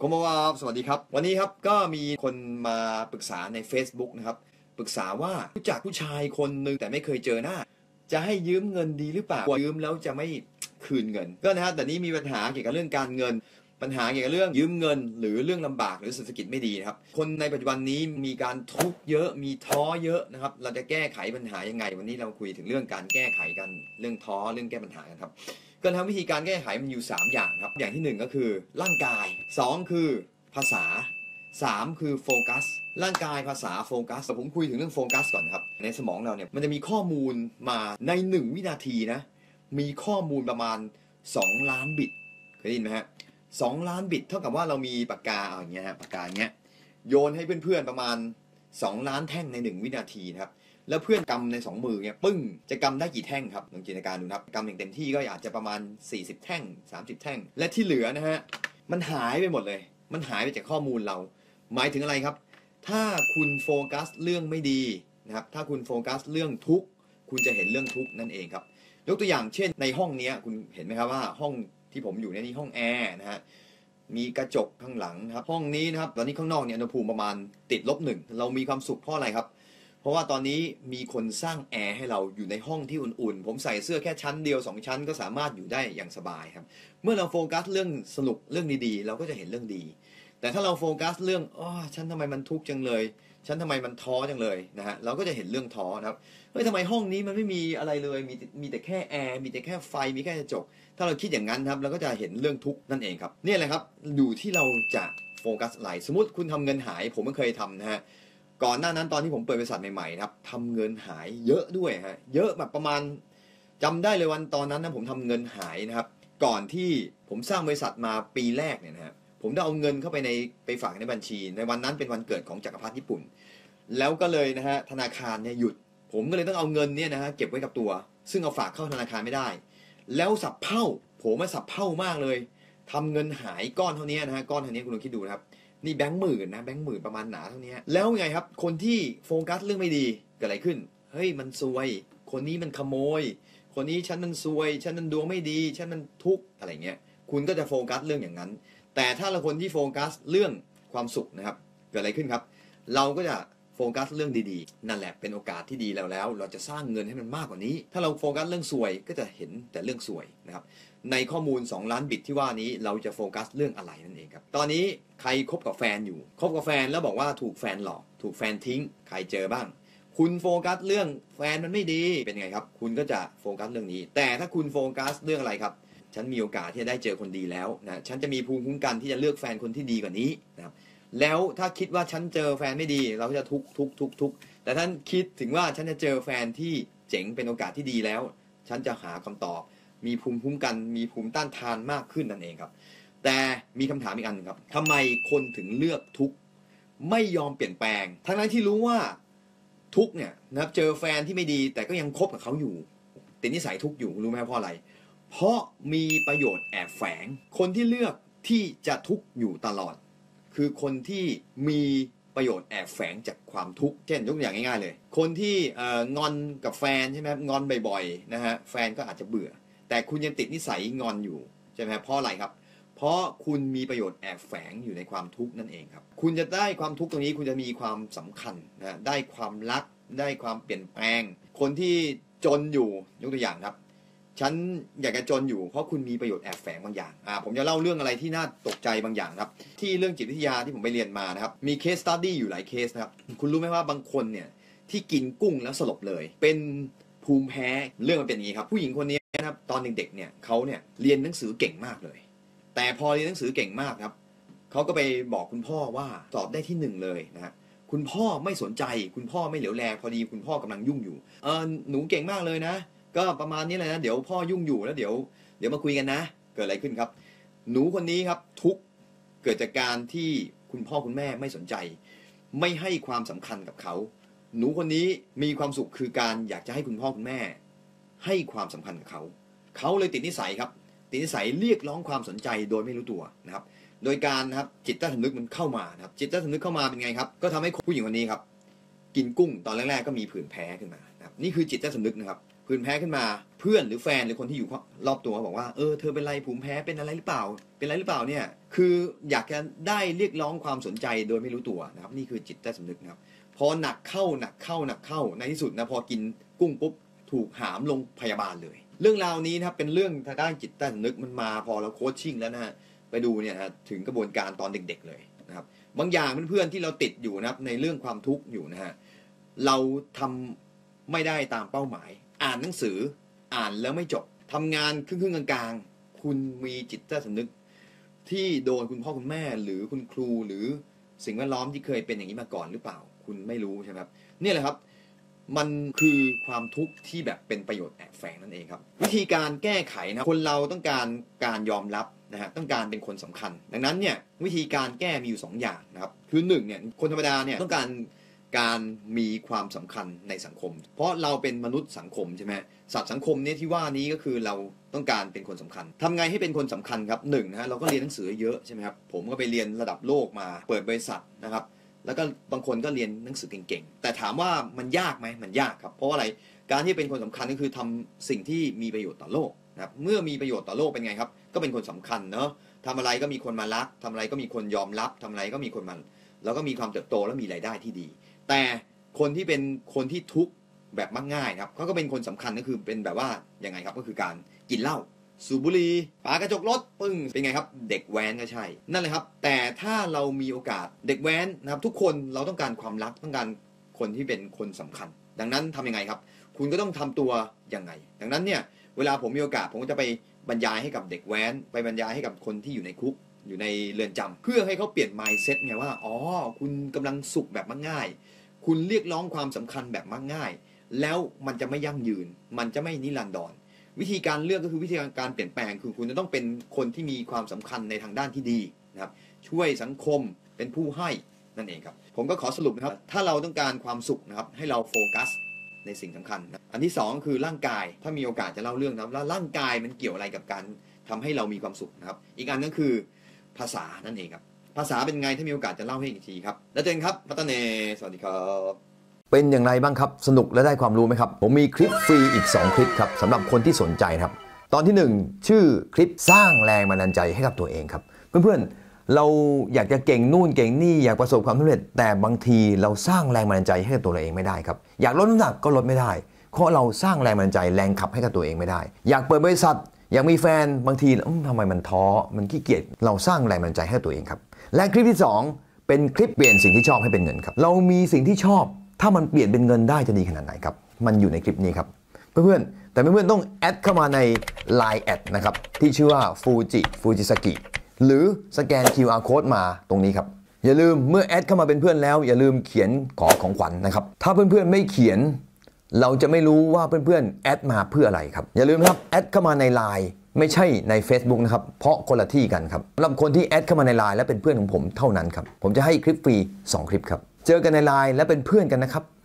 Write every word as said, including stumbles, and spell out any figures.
こんばんはสวัสดีครับวันนี้ครับก็มีคนมาปรึกษาใน Facebook นะครับปรึกษาว่ารู้จักผู้ชายคนหนึ่งแต่ไม่เคยเจอหน้าจะให้ยืมเงินดีหรือเปล่ายืมแล้วจะไม่คืนเงินก็นะฮะแต่นี้มีปัญหาเกี่ยวกับเรื่องการเงินปัญหาเกี่ยวกับเรื่องยืมเงินหรือเรื่องลำบากหรือเศรษฐกิจไม่ดีนะครับคนในปัจจุบันนี้มีการทุกข์เยอะมีท้อเยอะนะครับเราจะแก้ไขปัญหายังไงวันนี้เราคุยถึงเรื่องการแก้ไขกันเรื่องท้อเรื่องแก้ปัญหากันครับก็ทำวิธีการแก้ไขมันอยู่สามอย่างครับอย่างที่หนึ่งก็คือร่างกายสองคือภาษาสามคือโฟกัสร่างกายภาษาโฟกัสแต่ผมคุยถึงเรื่องโฟกัสก่อนครับในสมองเราเนี่ยมันจะมีข้อมูลมาในหนึ่งวินาทีนะมีข้อมูลประมาณสองล้านบิตเคยได้ยินไหมฮะสองล้านบิตเท่ากับว่าเรามีปากกาอย่างเงี้ยฮะปากกาอย่างเงี้ยโยนให้เพื่อนๆประมาณสองล้านแท่งในหนึ่งวินาทีนะครับแล้วเพื่อนกำในสองมือเนี่ยปึ้งจะกำได้กี่แท่งครับลองจินตนาการดูนะครับกำอย่างเต็มที่ก็อาจจะประมาณสี่สิบแท่งสามสิบแท่งและที่เหลือนะฮะมันหายไปหมดเลยมันหายไปจากข้อมูลเราหมายถึงอะไรครับถ้าคุณโฟกัสเรื่องไม่ดีนะครับถ้าคุณโฟกัสเรื่องทุกข์คุณจะเห็นเรื่องทุกข์นั่นเองครับยกตัวอย่างเช่นในห้องนี้คุณเห็นไหมครับว่าห้องที่ผมอยู่ในนี้ห้องแอร์นะฮะมีกระจกข้างหลังครับห้องนี้นะครับตอนนี้ข้างนอกเนี่ยอุณหภูมิประมาณติดลบหนึ่งเรามีความสุขเพราะอะไรครับเพราะว่าตอนนี้มีคนสร้างแอร์ให้เราอยู่ในห้องที่อุ่นๆผมใส่เสื้อแค่ชั้นเดียวสองชั้นก็สามารถอยู่ได้อย่างสบายครับเมื่อเราโฟกัสเรื่องสนุกเรื่องดีๆเราก็จะเห็นเรื่องดีแต่ถ้าเราโฟกัสเรื่องอ๋อฉันทำไมมันทุกข์จังเลยฉันทำไมมันท้อจังเลยนะฮะเราก็จะเห็นเรื่องท้อนะครับเฮ้ยทำไมห้องนี้มันไม่มีอะไรเลยมีมีแต่แค่แอร์มีแต่แค่ไฟมีแค่กระจกถ้าเราคิดอย่างนั้นครับเราก็จะเห็นเรื่องทุกข์นั่นเองครับนี่แหละครับอยู่ที่เราจะโฟกัสอะไรสมมติคุณทำเงินหายผมก็เคยทำนะฮะก่อนหน้านั้นตอนที่ผมเปิดบริษัทใหม่ๆครับทำเงินหายเยอะด้วยฮะเยอะแบบประมาณจำได้เลยวันตอนนั้นนะผมทำเงินหายนะครับก่อนที่ผมสร้างบริษัทมาปีแรกเนี่ยนะฮะผมได้เอาเงินเข้าไปในไปฝากในบัญชีในวันนั้นเป็นวันเกิดของจักรพรรดิญี่ปุ่นแล้วก็เลยนะฮะธนาคารเนี่ยหยุดผมก็เลยต้องเอาเงินเนี่ยนะฮะเก็บไว้กับตัวซึ่งเอาฝากเข้าธนาคารไม่ได้แล้วสับเผ่าผมมาสับเผ่ามากเลยทำเงินหายก้อนเท่านี้นะฮะก้อนเท่านี้คุณลองคิดดูนะครับนี่แบงค์หมื่นนะแบงค์หมื่นประมาณหนาเท่านี้แล้วไงครับคนที่โฟกัสเรื่องไม่ดีเกิดอะไรขึ้นเฮ้ยมันซวยคนนี้มันขโมยคนนี้ฉันมันซวยฉันมันดวงไม่ดีฉันมันทุกข์อะไรเงี้ยคุณก็จะโฟกัสเรื่องอย่างนั้นแต่ถ้าเราคนที่โฟกัสเรื่องความสุขนะครับเกิดอะไรขึ้นครับเราก็จะโฟกัสเรื่องดีๆนั่นแหละเป็นโอกาสที่ดีแล้วแล้วเราจะสร้างเงินให้มันมากกว่านี้ถ้าเราโฟกัสเรื่องซวยก็จะเห็นแต่เรื่องซวยนะครับในข้อมูลสองล้านบิตที่ว่านี้เราจะโฟกัสเรื่องอะไรนั่นเองครับตอนนี้ใครคบกับแฟนอยู่คบกับแฟนแล้วบอกว่าถูกแฟนหลอกถูกแฟนทิ้งใครเจอบ้างคุณโฟกัสเรื่องแฟนมันไม่ดีเป็นไงครับคุณก็จะโฟกัสเรื่องนี้แต่ถ้าคุณโฟกัสเรื่องอะไรครับฉันมีโอกาสที่จะได้เจอคนดีแล้วนะฉันจะมีภูมิคุ้มกันที่จะเลือกแฟนคนที่ดีกว่านี้นะครับแล้วถ้าคิดว่าฉันเจอแฟนไม่ดีเราก็จะทุกทุกทุกทุกแต่ท่านคิดถึงว่าฉันจะเจอแฟนที่เจ๋งเป็นโอกาสที่ดีแล้วฉันจะหาคำตอบมีภูมิคุ้มกันมีภูมิต้านทานมากขึ้นนั่นเองครับแต่มีคำถามอีกอันครับทำไมคนถึงเลือกทุกไม่ยอมเปลี่ยนแปลงทั้งนั้นที่รู้ว่าทุกเนี่ยนะครับเจอแฟนที่ไม่ดีแต่ก็ยังคบกับเขาอยู่ติดนิสัยทุกอยู่รู้ไหมเพราะอะไรเพราะมีประโยชน์แอบแฝงคนที่เลือกที่จะทุกข์อยู่ตลอดคือคนที่มีประโยชน์แอบแฝงจากความทุกข์เช่นยกอย่างง่ายๆเลยคนที่เอ่องอนกับแฟนใช่ไหมงอนบ่อยๆนะฮะแฟนก็อาจจะเบื่อแต่คุณยังติดนิสัยงอนอยู่ใช่ไหมเพราะอะไรครับเพราะคุณมีประโยชน์แอบแฝงอยู่ในความทุกข์นั่นเองครับคุณจะได้ความทุกข์ตรงนี้คุณจะมีความสำคัญนะได้ความรักได้ความเปลี่ยนแปลงคนที่จนอยู่ยกตัวอย่างครับฉันอยากจะจนอยู่เพราะคุณมีประโยชน์แอบแฝงบางอย่างอ่าผมจะเล่าเรื่องอะไรที่น่าตกใจบางอย่างครับที่เรื่องจิตวิทยาที่ผมไปเรียนมานะครับมีเคสสตั๊ดดี้อยู่หลายเคสนะครับคุณรู้ไหมว่าบางคนเนี่ยที่กินกุ้งแล้วสลบเลยเป็นภูมิแพ้เรื่องมันเป็นอย่างนี้ครับผู้หญิงคนนี้นะครับตอนเด็กๆเนี่ยเขาเนี่ยเรียนหนังสือเก่งมากเลยแต่พอเรียนหนังสือเก่งมากครับเขาก็ไปบอกคุณพ่อว่าสอบได้ที่หนึ่งเลยนะฮะคุณพ่อไม่สนใจคุณพ่อไม่เหลียวแลพอดีคุณพ่อกำลังยุ่งอยู่เออหนูเก่งมากเลยนะก็ประมาณนี้เลยนะเดี๋ยวพ่อยุ่งอยู่แล้วเดี๋ยวเดี๋ยวมาคุยกันนะเกิดอะไรขึ้นครับหนูคนนี้ครับทุกเกิดจากการที่คุณพ่อคุณแม่ไม่สนใจไม่ให้ความสำคัญกับเขาหนูคนนี้มีความสุขคือการอยากจะให้คุณพ่อคุณแม่ให้ความสำคัญกับเขาเขาเลยติดนิสัยครับติดนิสัยเรียกร้องความสนใจโดยไม่รู้ตัวนะครับโดยการนะครับจิตใต้สำนึกมันเข้ามานะครับจิตใต้สำนึกเข้ามาเป็นไงครับก็ทำให้ผู้หญิงคนนี้ครับกินกุ้งตอนแรกๆก็มีผื่นแพ้ขึ้นมานะครับนี่คือจิตใต้สำนึกนะครับผื่นแพ้ขึ้นมาเพื่อนหรือแฟนหรือคนที่อยู่รอบตัวบอกว่าเออเธอเป็นไรภูมิแพ้เป็นอะไรหรือเปล่าเป็นอะไรหรือเปล่าเนี่ยคืออยากจะได้เรียกร้องความสนใจโดยไม่รู้ตัวนะครับนี่คือจิตใต้สำนึกนะครับพอหนักเข้าหนักเข้าหนักเข้าในที่สุดนะพอกินกุ้งปุ๊บถูกหามลงพยาบาลเลยเรื่องราวนี้นะครับเป็นเรื่องทางด้านจิตใต้สำนึกมันมาพอเราโค้ชชิ่งแล้วนะฮะไปดูเนี่ยนะถึงกระบวนการตอนเด็กๆเลยนะครับบางอย่างเพื่อนๆที่เราติดอยู่นะครับในเรื่องความทุกข์อยู่นะฮะเราทำไม่ได้ตามเป้าหมายอ่านหนังสืออ่านแล้วไม่จบทำงานครึ่งๆกลางๆคุณมีจิตใต้สำนึกที่โดนคุณพ่อคุณแม่หรือคุณครูหรือสิ่งแวดล้อมที่เคยเป็นอย่างนี้มาก่อนหรือเปล่าคุณไม่รู้ใช่ไหมครับนี่แหละครับมันคือความทุกข์ที่แบบเป็นประโยชน์แอบแฝงนั่นเองครับวิธีการแก้ไขนะคนเราต้องการการยอมรับนะฮะต้องการเป็นคนสำคัญดังนั้นเนี่ยวิธีการแก้มีอยู่สองอย่างนะครับคือหนึ่งเนี่ยคนธรรมดาเนี่ยต้องการการมีความสำคัญในสังคมเพราะเราเป็นมนุษย์สังคมใช่ไหมสัตว์สังคมเนี่ยที่ว่านี้ก็คือเราต้องการเป็นคนสำคัญทำไงให้เป็นคนสำคัญครับหนึ่งนะฮะเราก็เรียนหนังสือเยอะใช่ไหมครับผมก็ไปเรียนระดับโลกมาเปิดบริษัทนะครับแล้วก็บางคนก็เรียนหนังสือเก่งๆแต่ถามว่ามันยากไหมมันยากครับเพราะอะไรการที่เป็นคนสำคัญก็คือทำสิ่งที่มีประโยชน์ต่อโลกนะครับเมื่อมีประโยชน์ต่อโลกเป็นไงครับก็เป็นคนสำคัญเนาะทำอะไรก็มีคนมารักทำอะไรก็มีคนยอมรับทำอะไรก็มีคนมาแล้วก็มีความเติบโตและมีรายได้ที่ดีแต่คนที่เป็นคนที่ทุกข์แบบมักง่ายครับเขาก็เป็นคนสำคัญก็คือเป็นแบบว่ายังไงครับก็คือการกินเหล้าสูบบุหรี่ปากระจกรถปึ้งเป็นไงครับเด็กแว้นก็ใช่นั่นแหละครับแต่ถ้าเรามีโอกาสเด็กแว้นนะครับทุกคนเราต้องการความรักต้องการคนที่เป็นคนสำคัญดังนั้นทำยังไงครับคุณก็ต้องทำตัวยังไงดังนั้นเนี่ยเวลาผมมีโอกาสผมก็จะไปบรรยายให้กับเด็กแว้นไปบรรยายให้กับคนที่อยู่ในคุกอยู่ในเรือนจำเพื่อให้เขาเปลี่ยน mindset ไงว่าอ๋อคุณกำลังสุขแบบมักง่ายคุณเรียกร้องความสำคัญแบบมักง่ายแล้วมันจะไม่ยั่งยืนมันจะไม่นิรันดรวิธีการเลือกก็คือวิธีการเปลี่ยนแปลงคือคุณจะต้องเป็นคนที่มีความสำคัญในทางด้านที่ดีนะครับช่วยสังคมเป็นผู้ให้นั่นเองครับผมก็ขอสรุปนะครับถ้าเราต้องการความสุขนะครับให้เราโฟกัสในสิ่งสำคัญนะอันที่สองคือร่างกายถ้ามีโอกาสจะเล่าเรื่องนะครับแล้วร่างกายมันเกี่ยวอะไรกับการทำให้เรามีความสุขนะครับอีกอันนึงคือภาษานั่นเองครับภาษาเป็นไงถ้ามีโอกาสจะเล่าให้อีกทีครับแล้วเจอกันครับพัตเนสวัสดีครับเป็นอย่างไรบ้างครับสนุกและได้ความรู้ไหมครับผมมีคลิปฟรีอีกสองคลิปครับสำหรับคนที่สนใจครับตอนที่หนึ่งชื่อคลิปสร้างแรงบันดาลใจให้กับตัวเองครับเพื่อนๆเราอยากจะเก่งนู่นเก่งนี่อยากประสบความสำเร็จแต่บางทีเราสร้างแรงบันดาลใจให้กับตัวเราเองไม่ได้ครับอยากลดน้ำหนักก็ลดไม่ได้เพราะเราสร้างแรงบันดาลใจแรงขับให้กับตัวเองไม่ได้อยากเปิดบริษัทอยากมีแฟนบางทีทำไมมันท้อมันขี้เกียจเราสร้างแรงบันดาลใจให้ตัวเองครับและคลิปที่สองเป็นคลิปเปลี่ยนสิ่งที่ชอบให้เป็นเงินครับเรามีสิ่งที่ชอบถ้ามันเปลี่ยนเป็นเงินได้จะดีขนาดไหนครับมันอยู่ในคลิปนี้ครับเพื่อนๆแต่เพื่อนๆต้องแอดเข้ามาใน ไลน์ แอดนะครับที่ชื่อว่าฟูจิฟูจิสกิหรือสแกน คิว อาร์ Code มาตรงนี้ครับอย่าลืมเมื่อแอดเข้ามาเป็นเพื่อนแล้วอย่าลืมเขียนขอของขวัญ นะครับถ้าเพื่อนๆไม่เขียนเราจะไม่รู้ว่าเพื่อนๆแอดมาเพื่ออะไรครับอย่าลืมนะครับแอดเข้ามาใน ไลน์ ไม่ใช่ใน Facebook นะครับเพราะคนละที่กันครับสำหรับคนที่แอดเข้ามาใน ไลน์ และเป็นเพื่อนของผมเท่านั้นครับผมจะให้คลิปฟรีสองคลิปครับเจอกันใน ไลน์ และเป็นเพื่อนกันนะครับ